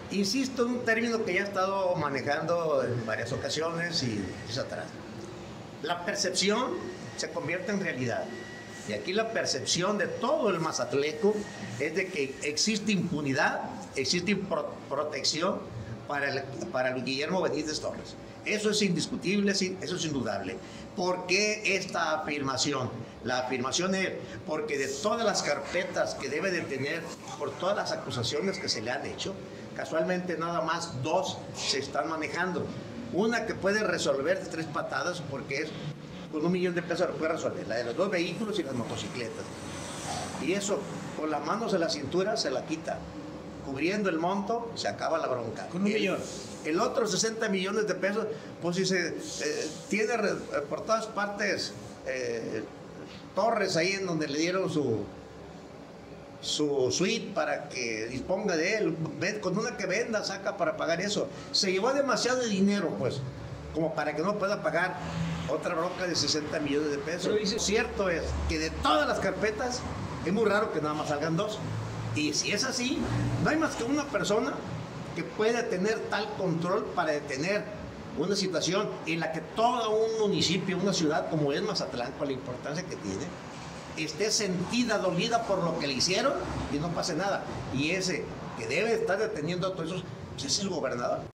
Insisto en un término que ya he estado manejando en varias ocasiones y es atrás. La percepción se convierte en realidad. Y aquí la percepción de todo el mazatleco es de que existe impunidad, existe protección para el Guillermo Benítez Torres. Eso es indiscutible, eso es indudable. ¿Por qué esta afirmación? La afirmación es porque de todas las carpetas que debe de tener, por todas las acusaciones que se le han hecho, casualmente nada más 2 se están manejando. Una que puede resolver de 3 patadas porque es con $1 millón de pesos lo puede resolver, la de los 2 vehículos y las motocicletas. Y eso, con las manos en la cintura se la quita. Cubriendo el monto, se acaba la bronca. Con $1 millón. El otro 60 millones de pesos, pues si se tiene por todas partes torres ahí en donde le dieron su suite para que disponga de él, con una que venda saca para pagar eso. Se llevó demasiado dinero, pues, como para que no pueda pagar otra bronca de 60 millones de pesos. Lo cierto es que de todas las carpetas es muy raro que nada más salgan 2. Y si es así, no hay más que una persona que puede tener tal control para detener una situación en la que todo un municipio, una ciudad como es Mazatlán, con la importancia que tiene, esté sentida, dolida por lo que le hicieron y no pase nada. Y ese que debe estar deteniendo a todos esos, pues es el gobernador.